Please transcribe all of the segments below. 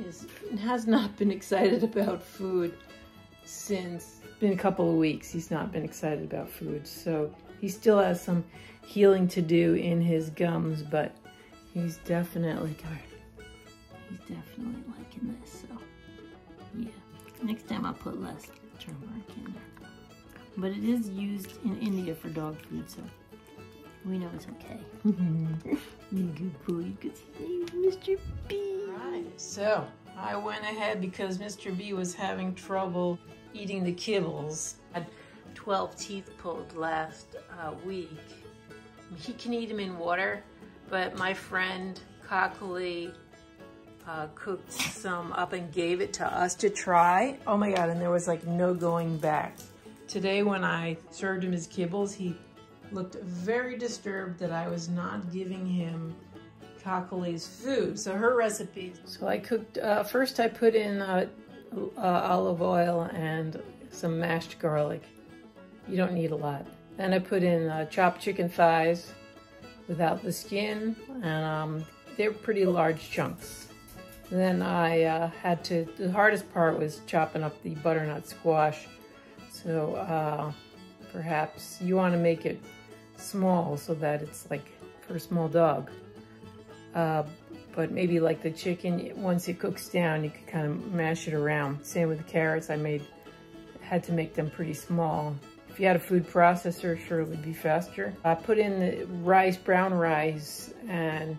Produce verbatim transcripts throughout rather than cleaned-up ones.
is has not been excited about food since it's been a couple of weeks. He's not been excited about food, so he still has some healing to do in his gums, but he's definitely he's definitely liking this. So yeah, next time I'll put less turmeric in there. But it is used in India for dog food, so we know it's okay. Good boy, good Mister B. Right, so I went ahead because Mister B was having trouble eating the kibbles. I had twelve teeth pulled last uh, week. He can eat them in water, but my friend Cockily uh, cooked some up and gave it to us to try. Oh my God, and there was like no going back. Today when I served him his kibbles, he looked very disturbed that I was not giving him Cockley's food. So her recipe. So I cooked, uh, first I put in uh, uh, olive oil and some mashed garlic. You don't need a lot. Then I put in uh, chopped chicken thighs without the skin, and um, they're pretty large chunks. Then I uh, had to, the hardest part was chopping up the butternut squash. So uh, perhaps you want to make it small so that it's like for a small dog. Uh, but maybe like the chicken, once it cooks down, you can kind of mash it around. Same with the carrots, I made, had to make them pretty small. If you had a food processor, sure it would be faster. I put in the rice, brown rice, and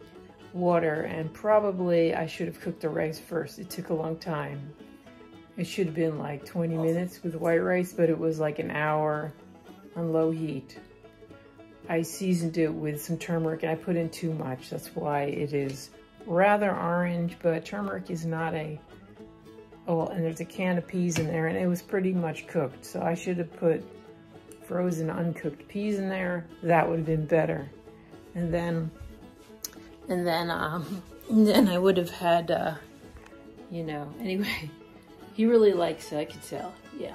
water, and probably I should have cooked the rice first. It took a long time. It should have been like twenty minutes with white rice, but it was like an hour on low heat. I seasoned it with some turmeric, and I put in too much. That's why it is rather orange, but turmeric is not a, oh, and there's a can of peas in there, and it was pretty much cooked. So I should have put frozen uncooked peas in there. That would have been better. And then, and then, um, and then I would have had, uh, you know, anyway. He really likes it, I could tell, yeah.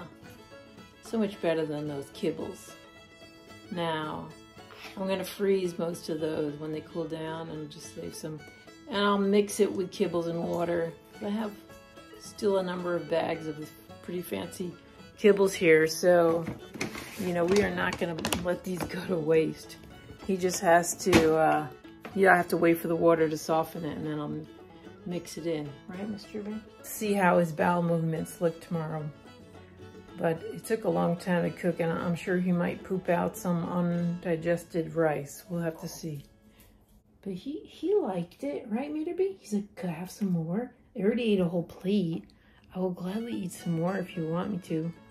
So much better than those kibbles. Now, I'm gonna freeze most of those when they cool down and just save some. And I'll mix it with kibbles and water. I have still a number of bags of this pretty fancy kibbles here, so, you know, we are not gonna let these go to waste. He just has to, uh, you know, I have to wait for the water to soften it, and then I'll mix it in, right, Mister B? See how his bowel movements look tomorrow. But it took a long time to cook, and I'm sure he might poop out some undigested rice. We'll have to see. But he, he liked it, right, Mister B? He's like, could I have some more? I already ate a whole plate. I will gladly eat some more if you want me to.